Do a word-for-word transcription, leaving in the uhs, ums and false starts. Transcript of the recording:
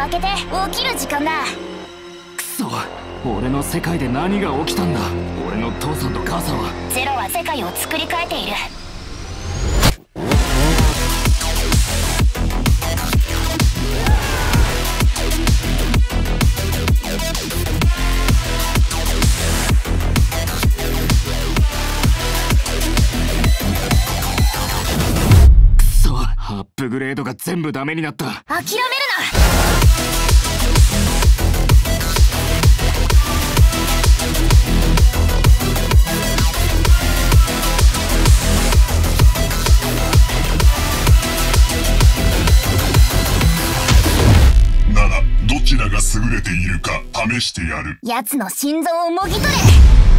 開けて起きる時間だ。 くそ、俺の世界で何が起きたんだ。俺の父さんと母さんは。 ゼロは世界を作り変えている。 アップグレードが全部ダメになった。 諦めるな。 ならどちらが優れているか試してやる。 奴の心臓をもぎ取れ。